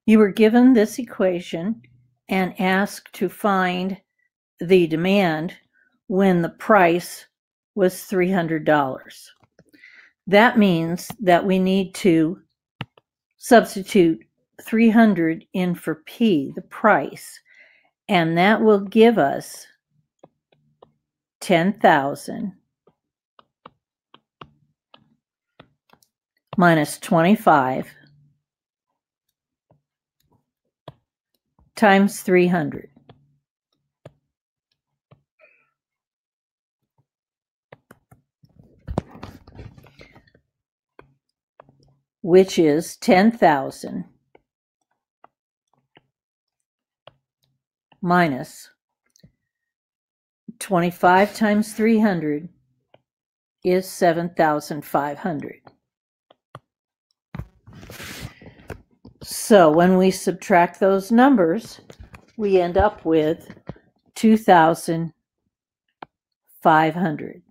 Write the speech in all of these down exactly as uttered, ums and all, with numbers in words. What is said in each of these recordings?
You were given this equation and asked to find the demand when the price was three hundred dollars. That means that we need to substitute three hundred in for P, the price, and that will give us ten thousand minus twenty-five times three hundred. Which is ten thousand minus twenty-five times three hundred is seven thousand five hundred. So when we subtract those numbers, we end up with two thousand five hundred.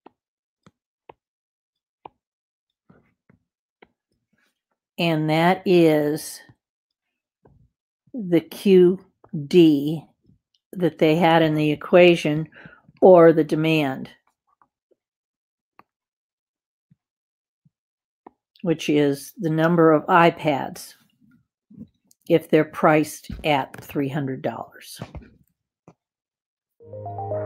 And that is the Q D that they had in the equation, or the demand, which is the number of iPads if they're priced at three hundred dollars.